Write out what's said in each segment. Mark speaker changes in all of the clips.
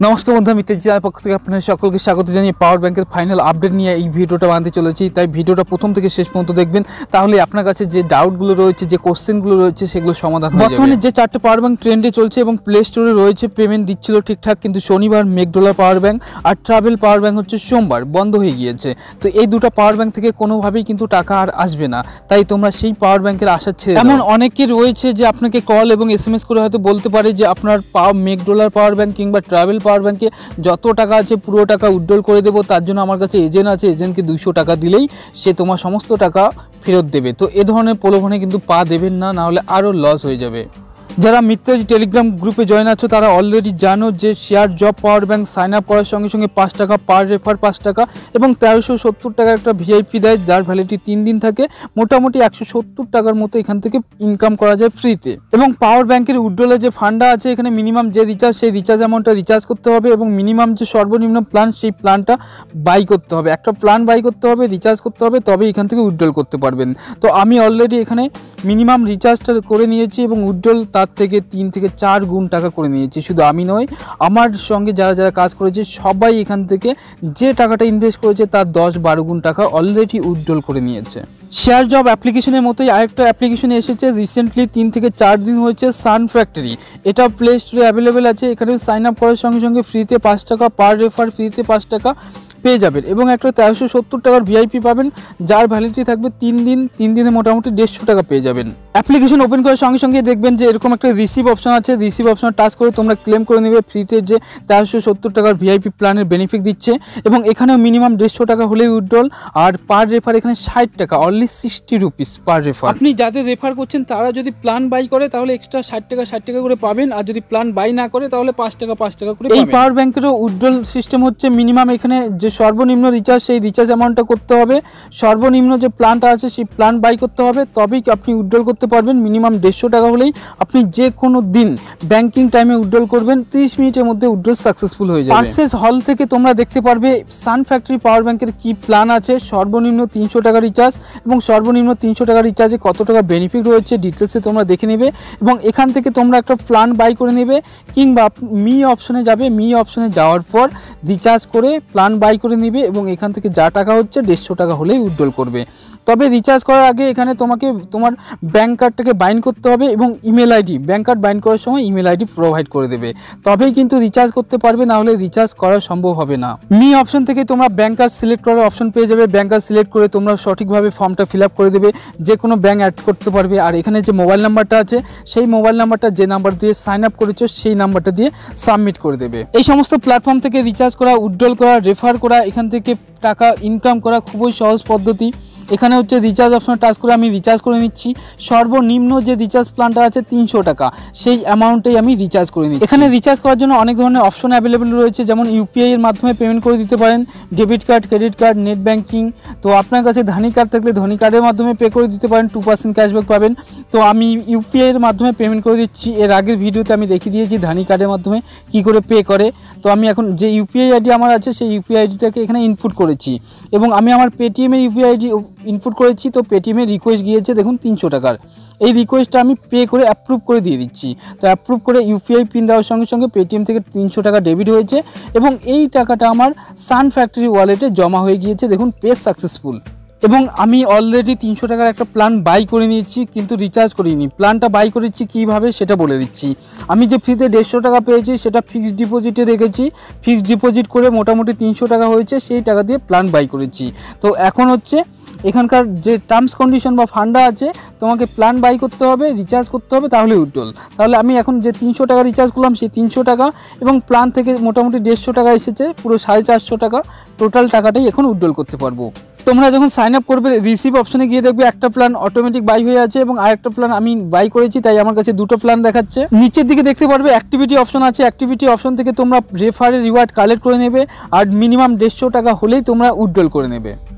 Speaker 1: नमस्कार बंधुरा मित्र চ্যানেল পক্ষ থেকে আপনাদের সকলকে স্বাগত জানিয়ে পাওয়ার ব্যাংকের ফাইনাল আপডেট নিয়ে এই ভিডিওটা বানাতে চলেছি। তাই ভিডিওটা প্রথম থেকে শেষ পর্যন্ত দেখবেন, তাহলে আপনার কাছে যে ডাউটগুলো রয়েছে, যে কোশ্চেনগুলো রয়েছে সেগুলো সমাধান হয়ে যাবে। বর্তমানে যে চারটে পাওয়ার ব্যাংক ট্রেন্ডে চলছে এবং প্লে স্টোরে রয়েছে, পেমেন্ট দিচ্ছিল ঠিকঠাক, কিন্তু শনিবার মেকডোলার পাওয়ার ব্যাংক আর ট্রাভেল পাওয়ার ব্যাংক হচ্ছে সোমবার বন্ধ হয়ে গিয়েছে। তো এই দুটো পাওয়ার ব্যাংক থেকে কোনোভাবেই কিন্তু টাকা আর আসবে না, তাই তোমরা সেই পাওয়ার ব্যাংকের আশা ছেড়ে দাও। এমন অনেকে রয়েছে যে আপনাকে কল এবং SMS করে হয়তো বলতে পারে যে আপনার মেকডোলার পাওয়ার ব্যাংক কিংবা ট্রাভেল পাওয়ার ব্যাংকে যত টাকা আছে পুরো টাকা উইথড্রল করে দেবো, তার জন্য আমার কাছে এজেন্ট আছে, এজেন্টকে 200 টাকা দিলেই সে তোমার সমস্ত টাকা ফেরত দেবে। তো এ ধরনের প্রলোভনে কিন্তু পা দেবেন না, নাহলে আরও লস হয়ে যাবে। যারা মিত্রাজি টেলিগ্রাম গ্রুপে জয়েন আছো তারা অলরেডি জানো যে share job power bank sign up করার সঙ্গে সঙ্গে 5 টাকা পার রেফার 5 টাকা এবং 1370 টাকার একটা ভিআইপি দেয়, যার ভ্যালিডিটি 3 দিন থাকে। মোটামুটি 170 টাকার মতো এখান থেকে ইনকাম করা যায় ফ্রিতে। এবং পাওয়ার ব্যাংকের উইথড্রলে যে ফান্ডা আছে, এখানে মিনিমাম যে রিচার্জ, সেই রিচার্জ অ্যামাউন্টটা রিচার্জ করতে হবে এবং মিনিমাম যে সর্বনিম্ন প্ল্যান, সেই প্ল্যানটা বাই করতে হবে। একটা প্ল্যান বাই করতে হবে, রিচার্জ করতে হবে, তবে এখান থেকে উইথড্রল করতে পারবেন। তো আমি অলরেডি এখানে মিনিমাম রিচার্জটা করে নিয়েছি এবং উইথড্রল তার থেকে 3 থেকে 4 গুণ টাকা করে নিয়েছি। শুধু আমি নয়, আমার সঙ্গে যারা যারা কাজ করেছে সবাই এখান থেকে যে টাকাটা ইনভেস্ট করেছে তার 10-12 গুণ টাকা অলরেডি উইথড্রল করে নিয়েছে। শেয়ার জব অ্যাপ্লিকেশনের মতোই আরেকটা অ্যাপ্লিকেশনে এসেছে রিসেন্টলি, 3 থেকে 4 দিন হয়েছে, সান ফ্যাক্টরি। এটা প্লে স্টোরে অ্যাভেলেবেল আছে। এখানে সাইন আপ করার সঙ্গে সঙ্গে ফ্রিতে 5 টাকা পার রেফার, ফ্রিতে 5 টাকা পেয়ে যাবেন এবং একটা 1370 টাকার ভিআইপি পাবেন, যার ভ্যালিডিটি থাকবে 3 দিন। 3 দিনে মোটামুটি 150 টাকা পেয়ে যাবেন। অ্যাপ্লিকেশন ওপেন করার সঙ্গে সঙ্গে দেখবেন যে এরকম একটা রিসিভ অপশন আছে। রিসিভ অপশন টাচ করে তোমরা ক্লেম করে নেবে ফ্রিতে যে 1370 টাকার ভিআইপি প্ল্যানের বেনিফিট দিচ্ছে। এবং এখানেও মিনিমাম 150 টাকা হলেই উইথড্রল, আর পার রেফার এখানে 60 টাকা, অনলি 60 রুপিস পার রেফার। আপনি যাদের রেফার করছেন তারা যদি প্ল্যান বাই করে তাহলে এক্সট্রা 60 টাকা করে পাবেন, আর যদি প্ল্যান বাই না করে তাহলে 5 টাকা করে। এই পাওয়ার ব্যাংকেরও উইথড্রল সিস্টেম হচ্ছে মিনিমাম এখানে যে সর্বনিম্ন রিচার্জ, সেই রিচার্জ অ্যামাউন্টটা করতে হবে, সর্বনিম্ন যে প্ল্যানটা আছে সেই প্ল্যান বাই করতে হবে, তবেই আপনি উইথড্রল করতে পারবেন। মিনিমাম 150 টাকা হলেই আপনি যে কোনো দিন ব্যাংকিং টাইমে উইথড্রল করবেন, 30 মিনিটের মধ্যে উইথড্রল সাকসেসফুল হয়ে যাবে। পার্সেস হল থেকে তোমরা দেখতে পারবে সান ফ্যাক্টরি পাওয়ার ব্যাংকের কি প্ল্যান আছে। সর্বনিম্ন 300 টাকা রিচার্জ এবং সর্বনিম্ন 300 টাকা রিচার্জে কত টাকা বেনিফিট রয়েছে ডিটেলসে তোমরা দেখে নেবে এবং এখান থেকে তোমরা একটা প্ল্যান বাই করে নেবে, কিংবা মি অপশনে যাবে, মি অপশনে যাওয়ার পর রিচার্জ করে প্ল্যান বাই করে নেবে এবং এখান থেকে যা টাকা হচ্ছে 150 টাকা হলেই উইথড্রল করবে। তবে রিচার্জ করার আগে এখানে তোমাকে তোমার ব্যাঙ্ক কার্ডটাকে বাইন্ড করতে হবে এবং email ID, bank card bind করার সময় ইমেল আইডি প্রোভাইড করে দেবে, তবেই কিন্তু রিচার্জ করতে পারবে, না হলে রিচার্জ করা সম্ভব হবে না। মি অপশন থেকে তোমরা ব্যাঙ্ক কার্ড সিলেক্ট করার অপশন পেয়ে যাবে। ব্যাঙ্ক কার্ড সিলেক্ট করে তোমরা সঠিকভাবে ফর্মটা ফিল আপ করে দেবে, যে কোনো ব্যাঙ্ক অ্যাড করতে পারবে। আর এখানে যে মোবাইল নাম্বারটা আছে, সেই মোবাইল নাম্বারটা যে নাম্বার দিয়ে সাইন আপ করেছো সেই নাম্বারটা দিয়ে সাবমিট করে দেবে। এই সমস্ত প্ল্যাটফর্ম থেকে রিচার্জ করা, উইথড্রল করা, রেফার করা, এখান থেকে টাকা ইনকাম করা খুবই সহজ পদ্ধতি। এখানে হচ্ছে রিচার্জ অপশন টাচ করে আমি রিচার্জ করে নিচ্ছি। সর্বনিম্ন যে রিচার্জ প্ল্যানটা আছে 300 টাকা, সেই অ্যামাউন্টেই আমি রিচার্জ করে নিচ্ছি। এখানে রিচার্জ করার জন্য অনেক ধরনের অপশন অ্যাভেলেবেল রয়েছে, যেমন ইউপিআই এর মাধ্যমে পেমেন্ট করে দিতে পারেন, debit card, credit card, net banking. তো আপনার কাছে ধনী কার্ড থাকলে ধনী কার্ডের মাধ্যমে পে করে দিতে পারেন, 2% ক্যাশব্যাক পাবেন। তো আমি ইউপিআই এর মাধ্যমে পেমেন্ট করে দিচ্ছি। এর আগের ভিডিওতে আমি দেখিয়ে দিয়েছি ধনী কার্ডের মাধ্যমে কি করে পে করে। তো আমি এখন যে ইউপিআই আইডি আমার আছে সেই ইউপিআই আইডিটাকে এখানে ইনপুট করেছি এবং আমি আমার পেটিএমের ইউপিআই আইডি ইনপুট করেছি। তো পেটিএমের রিকোয়েস্ট গিয়েছে দেখুন 300 টাকার। এই রিকোয়েস্টটা আমি পে করে অ্যাপ্রুভ করে দিয়ে দিচ্ছি। তো অ্যাপ্রুভ করে ইউপিআই পিন দেওয়ার সঙ্গে সঙ্গে পেটিএম থেকে 300 টাকা ডেবিট হয়েছে এবং এই টাকাটা আমার সান ফ্যাক্টরি ওয়ালেটে জমা হয়ে গিয়েছে। দেখুন পে সাকসেসফুল। এবং আমি অলরেডি 300 টাকার একটা প্ল্যান বাই করে নিয়েছি, কিন্তু রিচার্জ করিনি। প্ল্যানটা বাই করেছি কীভাবে সেটা বলে দিচ্ছি। আমি যে ফ্রিতে 150 টাকা পেয়েছি সেটা ফিক্সড ডিপোজিটে রেখেছি। ফিক্সড ডিপোজিট করে মোটামুটি 300 টাকা হয়েছে, সেই টাকা দিয়ে প্ল্যান বাই করেছি। তো এখন হচ্ছে এখানকার যে টার্মস কন্ডিশন বা ফান্ডা আছে, তোমাকে প্ল্যান বাই করতে হবে, রিচার্জ করতে হবে, তাহলে উইথড্রল। তাহলে আমি এখন যে 300 টাকা রিচার্জ করলাম সেই 300 টাকা এবং প্ল্যান থেকে মোটামুটি 150 টাকা এসেছে, পুরো 450 টাকা টোটাল টাকাটাই এখন উইথড্রল করতে পারবো। তোমরা যখন সাইন আপ করবে রিসিভ অপশনে গিয়ে দেখবে একটা প্ল্যান অটোমেটিক বাই হয়ে আছে এবং আরেকটা প্ল্যান আমি বাই করেছি, তাই আমার কাছে দুটো প্ল্যান দেখাচ্ছে। নিচের দিকে দেখতে পারবে অ্যাক্টিভিটি অপশন আছে। অ্যাক্টিভিটি অপশন থেকে তোমরা রেফারের রিওয়ার্ড কালেক্ট করে নেবে আর মিনিমাম 150 টাকা হলেই তোমরা উইথড্রল করে নেবে।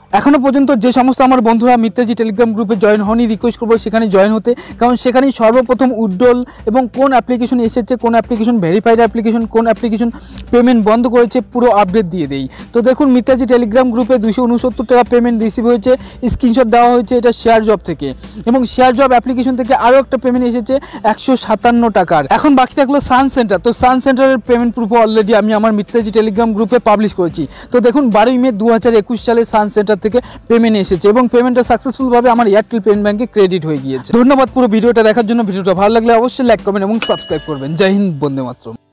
Speaker 1: এখনো পর্যন্ত যে সমস্ত আমার বন্ধুরা মিত্রাজি টেলিগ্রাম গ্রুপে জয়েন হয়নি, রিকোয়েস্ট করবো সেখানে জয়েন হতে, কারণ সেখানেই সর্বপ্রথম উইথড্রল এবং কোন অ্যাপ্লিকেশন এসেছে, কোন অ্যাপ্লিকেশন ভেরিফাইড অ্যাপ্লিকেশন, কোন অ্যাপ্লিকেশন পেমেন্ট বন্ধ করেছে, পুরো আপডেট দিয়ে দেই। তো দেখুন মিত্রাজি টেলিগ্রাম গ্রুপে 269 টাকা পেমেন্ট রিসিভ হয়েছে, স্ক্রিনশট দেওয়া হয়েছে এটা শেয়ার জব থেকে, এবং শেয়ার জব অ্যাপ্লিকেশন থেকে আরও একটা পেমেন্ট এসেছে 157 টাকার। এখন বাকি থাকলো সান সেন্টার। তো সান সেন্টারের পেমেন্ট প্রুফ অলরেডি আমি আমার মিত্রাজি টেলিগ্রাম গ্রুপে পাবলিশ করেছি। তো দেখুন 12 মে 2021 সালে সান সেন্টার থেকে পেমেন্ট এসেছে এবং পেমেন্টটা সাকসেসফুলভাবে আমার এয়ারটেল পেমেন্ট ব্যাংকে ক্রেডিট হয়ে গিয়েছে। ধন্যবাদ পুরো ভিডিওটা দেখার জন্য। ভিডিওটা ভালো লাগলে অবশ্যই লাইক, কমেন্ট এবং সাবস্ক্রাইব করবেন। জয় হিন্দ, বন্দে মাতরম।